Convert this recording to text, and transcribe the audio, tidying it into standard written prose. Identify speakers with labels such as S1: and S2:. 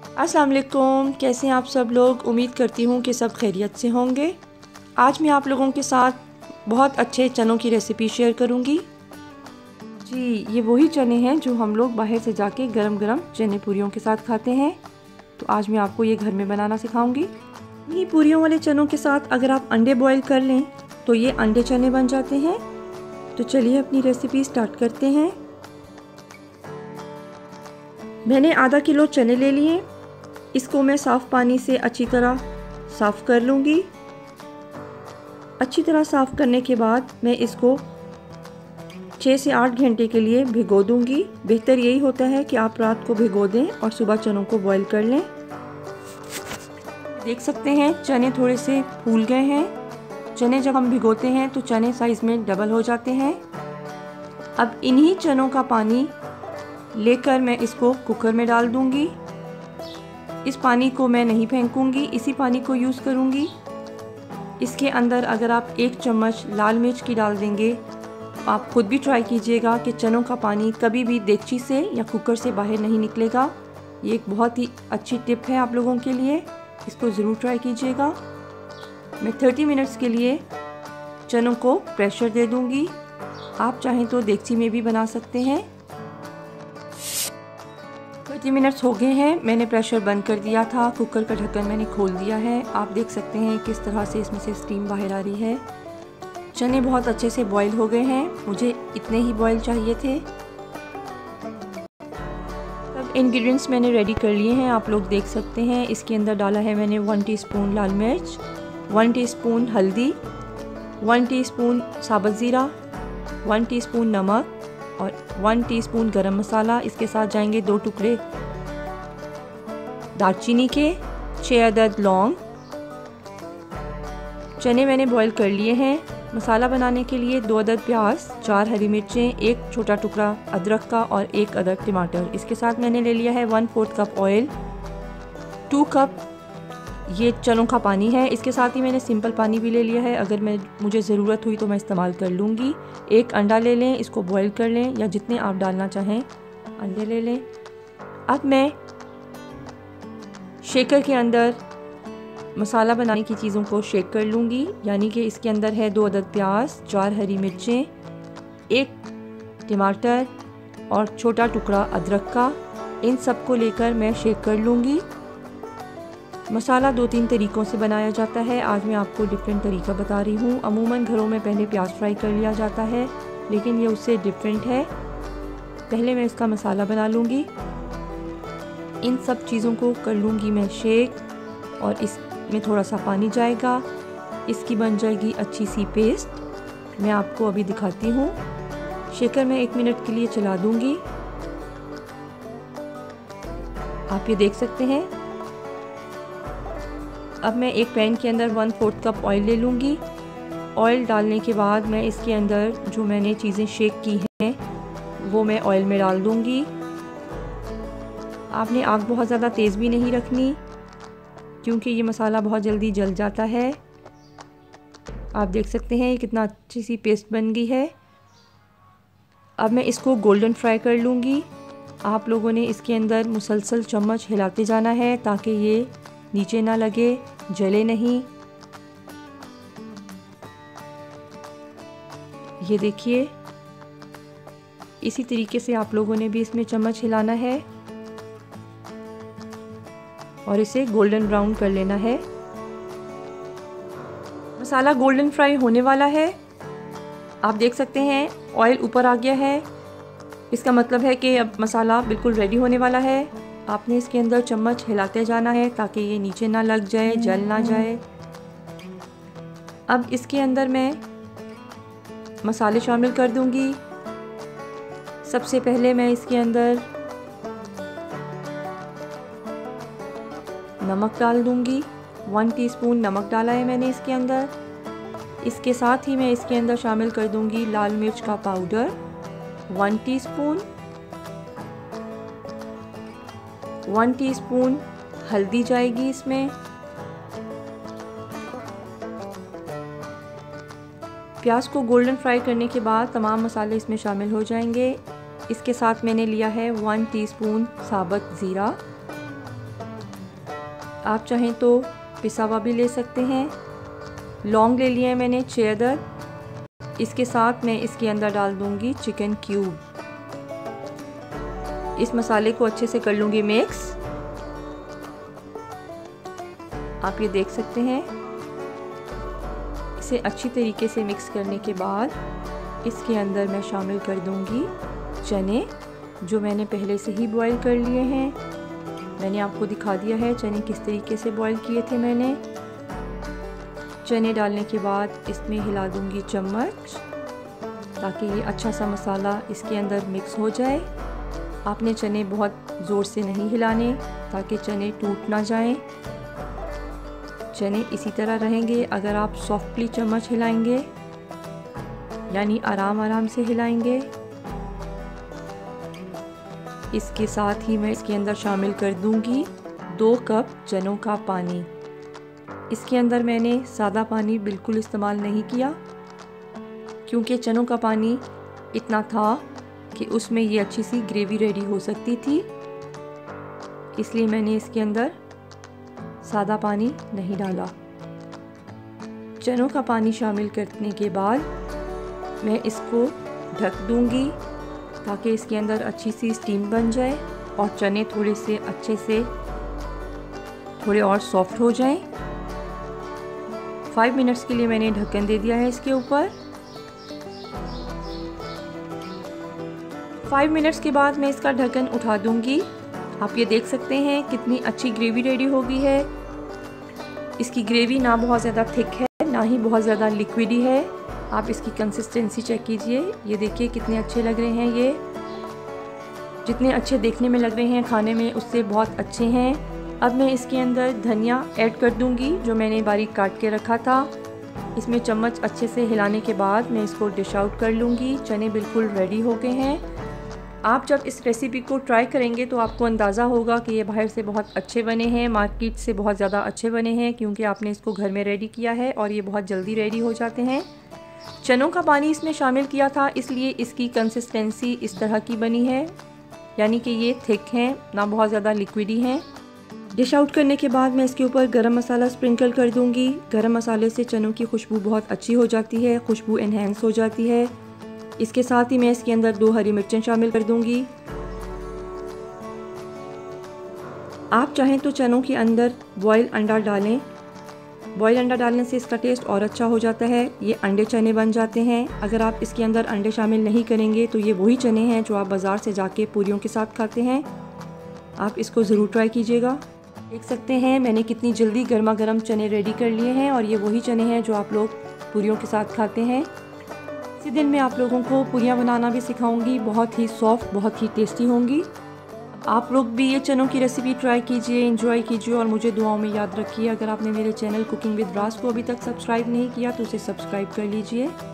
S1: अस्सलाम वालेकुम, कैसे हैं आप सब लोग। उम्मीद करती हूँ कि सब खैरियत से होंगे। आज मैं आप लोगों के साथ बहुत अच्छे चनों की रेसिपी शेयर करूँगी। जी, ये वही चने हैं जो हम लोग बाहर से जाके गरम गरम चने पूरियों के साथ खाते हैं। तो आज मैं आपको ये घर में बनाना सिखाऊंगी। ये पूरियों वाले चनों के साथ अगर आप अंडे बॉईल कर लें तो ये अंडे चने बन जाते हैं। तो चलिए अपनी रेसिपी स्टार्ट करते हैं। मैंने आधा किलो चने ले लिए। इसको मैं साफ़ पानी से अच्छी तरह साफ़ कर लूँगी। अच्छी तरह साफ़ करने के बाद मैं इसको 6 से 8 घंटे के लिए भिगो दूँगी। बेहतर यही होता है कि आप रात को भिगो दें और सुबह चनों को बॉईल कर लें। देख सकते हैं चने थोड़े से फूल गए हैं। चने जब हम भिगोते हैं तो चने साइज़ में डबल हो जाते हैं। अब इन्हीं चनों का पानी लेकर मैं इसको कुकर में डाल दूँगी। इस पानी को मैं नहीं फेंकूंगी, इसी पानी को यूज़ करूंगी। इसके अंदर अगर आप 1 चम्मच लाल मिर्च की डाल देंगे, आप खुद भी ट्राई कीजिएगा कि चनों का पानी कभी भी देगची से या कुकर से बाहर नहीं निकलेगा। ये एक बहुत ही अच्छी टिप है आप लोगों के लिए, इसको ज़रूर ट्राई कीजिएगा। मैं 30 मिनट्स के लिए चनों को प्रेशर दे दूँगी। आप चाहें तो देगची में भी बना सकते हैं। 30 मिनट्स हो गए हैं, मैंने प्रेशर बंद कर दिया था। कुकर का ढक्कन मैंने खोल दिया है। आप देख सकते हैं किस तरह से इसमें से स्टीम बाहर आ रही है। चने बहुत अच्छे से बॉईल हो गए हैं, मुझे इतने ही बॉईल चाहिए थे। सब इंग्रेडिएंट्स मैंने रेडी कर लिए हैं, आप लोग देख सकते हैं। इसके अंदर डाला है मैंने 1 टीस्पून लाल मिर्च, 1 टीस्पून हल्दी, 1 टीस्पून साबुत ज़ीरा, 1 टीस्पून नमक और 1 टीस्पून गरम मसाला। इसके साथ जाएंगे 2 टुकड़े दालचीनी के, 6 अदद लौंग। चने मैंने बॉईल कर लिए हैं। मसाला बनाने के लिए 2 अदद प्याज, 4 हरी मिर्चें, 1 छोटा टुकड़ा अदरक का और 1 अदद टमाटर। इसके साथ मैंने ले लिया है 1/4 कप ऑयल, 2 कप ये चनों का पानी है। इसके साथ ही मैंने सिंपल पानी भी ले लिया है, अगर मुझे ज़रूरत हुई तो मैं इस्तेमाल कर लूँगी। 1 अंडा ले लें, इसको बॉईल कर लें या जितने आप डालना चाहें अंडे ले लें। अब मैं शेकर के अंदर मसाला बनाने की चीज़ों को शेक कर लूँगी। यानी कि इसके अंदर है 2 अदद प्याज, 4 हरी मिर्चें, 1 टमाटर और छोटा टुकड़ा अदरक का। इन सब को लेकर मैं शेक कर लूँगी। मसाला 2-3 तरीक़ों से बनाया जाता है, आज मैं आपको डिफरेंट तरीका बता रही हूँ। अमूमन घरों में पहले प्याज फ्राई कर लिया जाता है, लेकिन ये उससे डिफरेंट है। पहले मैं इसका मसाला बना लूँगी। इन सब चीज़ों को कर लूँगी मैं शेक और इसमें थोड़ा सा पानी जाएगा। इसकी बन जाएगी अच्छी सी पेस्ट। मैं आपको अभी दिखाती हूँ। शेकर में 1 मिनट के लिए चला दूँगी। आप ये देख सकते हैं। अब मैं एक पैन के अंदर 1/4 कप ऑयल ले लूँगी। ऑयल डालने के बाद मैं इसके अंदर जो मैंने चीज़ें शेक की हैं वो मैं ऑयल में डाल दूँगी। आपने आग बहुत ज़्यादा तेज़ भी नहीं रखनी, क्योंकि ये मसाला बहुत जल्दी जल जाता है। आप देख सकते हैं कितना अच्छी सी पेस्ट बन गई है। अब मैं इसको गोल्डन फ्राई कर लूँगी। आप लोगों ने इसके अंदर मुसलसल चम्मच हिलाते जाना है ताकि ये नीचे ना लगे, जले नहीं। ये देखिए, इसी तरीके से आप लोगों ने भी इसमें चम्मच हिलाना है और इसे गोल्डन ब्राउन कर लेना है। मसाला गोल्डन फ्राई होने वाला है। आप देख सकते हैं ऑयल ऊपर आ गया है। इसका मतलब है कि अब मसाला बिल्कुल रेडी होने वाला है। आपने इसके अंदर चम्मच हिलाते जाना है ताकि ये नीचे ना लग जाए, जल ना जाए। अब इसके अंदर मैं मसाले शामिल कर दूंगी। सबसे पहले मैं इसके अंदर नमक डाल दूंगी। 1 टीस्पून नमक डाला है मैंने इसके अंदर। इसके साथ ही मैं इसके अंदर शामिल कर दूंगी लाल मिर्च का पाउडर 1 टीस्पून, 1 टीस्पून हल्दी जाएगी इसमें, प्याज को गोल्डन फ्राई करने के बाद तमाम मसाले इसमें शामिल हो जाएंगे। इसके साथ मैंने लिया है 1 टीस्पून साबुत ज़ीरा, आप चाहें तो पिसा हुआ भी ले सकते हैं। लौंग ले लिए हैं मैंने 6 अदद। इसके साथ मैं इसके अंदर डाल दूंगी चिकन क्यूब। इस मसाले को अच्छे से कर लूँगी मिक्स। आप ये देख सकते हैं। इसे अच्छी तरीके से मिक्स करने के बाद इसके अंदर मैं शामिल कर दूंगी चने, जो मैंने पहले से ही बॉईल कर लिए हैं। मैंने आपको दिखा दिया है चने किस तरीके से बॉईल किए थे मैंने। चने डालने के बाद इसमें हिला दूंगी चम्मच, ताकि ये अच्छा सा मसाला इसके अंदर मिक्स हो जाए। आपने चने बहुत ज़ोर से नहीं हिलाने, ताकि चने टूट ना जाएं। चने इसी तरह रहेंगे अगर आप सॉफ्टली चम्मच हिलाएंगे, यानी आराम आराम से हिलाएंगे। इसके साथ ही मैं इसके अंदर शामिल कर दूंगी 2 कप चनों का पानी। इसके अंदर मैंने सादा पानी बिल्कुल इस्तेमाल नहीं किया, क्योंकि चनों का पानी इतना था कि उसमें ये अच्छी सी ग्रेवी रेडी हो सकती थी, इसलिए मैंने इसके अंदर सादा पानी नहीं डाला। चनों का पानी शामिल करने के बाद मैं इसको ढक दूंगी, ताकि इसके अंदर अच्छी सी स्टीम बन जाए और चने थोड़े से अच्छे से थोड़े और सॉफ्ट हो जाएं। 5 मिनट्स के लिए मैंने ढक्कन दे दिया है इसके ऊपर। 5 मिनट्स के बाद मैं इसका ढक्कन उठा दूंगी। आप ये देख सकते हैं कितनी अच्छी ग्रेवी रेडी हो गई है। इसकी ग्रेवी ना बहुत ज़्यादा थिक है, ना ही बहुत ज़्यादा लिक्विडी है। आप इसकी कंसिस्टेंसी चेक कीजिए। ये देखिए कितने अच्छे लग रहे हैं। ये जितने अच्छे देखने में लग रहे हैं खाने में, उससे बहुत अच्छे हैं। अब मैं इसके अंदर धनिया ऐड कर दूंगी, जो मैंने बारीक काट के रखा था। इसमें चम्मच अच्छे से हिलाने के बाद मैं इसको डिश आउट कर लूँगी। चने बिल्कुल रेडी हो गए हैं। आप जब इस रेसिपी को ट्राई करेंगे तो आपको अंदाज़ा होगा कि ये बाहर से बहुत अच्छे बने हैं, मार्केट से बहुत ज़्यादा अच्छे बने हैं, क्योंकि आपने इसको घर में रेडी किया है और ये बहुत जल्दी रेडी हो जाते हैं। चनों का पानी इसमें शामिल किया था, इसलिए इसकी कंसिस्टेंसी इस तरह की बनी है, यानी कि ये थिक हैं, ना बहुत ज़्यादा लिक्विडी हैं। डिश आउट करने के बाद मैं इसके ऊपर गरम मसाला स्प्रिंकल कर दूंगी। गरम मसाले से चनों की खुशबू बहुत अच्छी हो जाती है, खुशबू एनहेंस हो जाती है। इसके साथ ही मैं इसके अंदर 2 हरी मिर्चें शामिल कर दूंगी। आप चाहें तो चनों के अंदर बॉयल अंडा डालें। बॉयल अंडा डालने से इसका टेस्ट और अच्छा हो जाता है। ये अंडे चने बन जाते हैं। अगर आप इसके अंदर अंडे शामिल नहीं करेंगे तो ये वही चने हैं जो आप बाज़ार से जाके पूरियों के साथ खाते हैं। आप इसको ज़रूर ट्राई कीजिएगा। देख सकते हैं मैंने कितनी जल्दी गर्मा गर्म चने रेडी कर लिए हैं, और ये वही चने हैं जो आप लोग पूरियों के साथ खाते हैं। इसी दिन मैं आप लोगों को पूरियाँ बनाना भी सिखाऊंगी। बहुत ही सॉफ्ट, बहुत ही टेस्टी होंगी। आप लोग भी ये चनों की रेसिपी ट्राई कीजिए, एंजॉय कीजिए और मुझे दुआओं में याद रखिए। अगर आपने मेरे चैनल कुकिंग विद राज को अभी तक सब्सक्राइब नहीं किया तो उसे सब्सक्राइब कर लीजिए।